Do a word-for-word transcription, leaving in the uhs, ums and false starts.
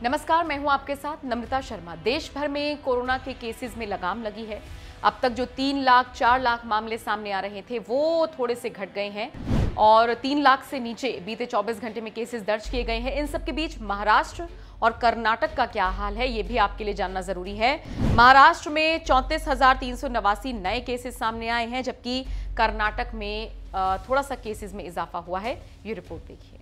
नमस्कार, मैं हूं आपके साथ नम्रता शर्मा। देश भर में कोरोना के केसेस में लगाम लगी है। अब तक जो तीन लाख चार लाख मामले सामने आ रहे थे वो थोड़े से घट गए हैं और तीन लाख से नीचे बीते चौबीस घंटे में केसेस दर्ज किए गए हैं। इन सब के बीच महाराष्ट्र और कर्नाटक का क्या हाल है ये भी आपके लिए जानना जरूरी है। महाराष्ट्र में चौंतीस हजार तीन सौ नवासी नए केसेस सामने आए हैं, जबकि कर्नाटक में थोड़ा सा केसेस में इजाफा हुआ है। ये रिपोर्ट देखिए।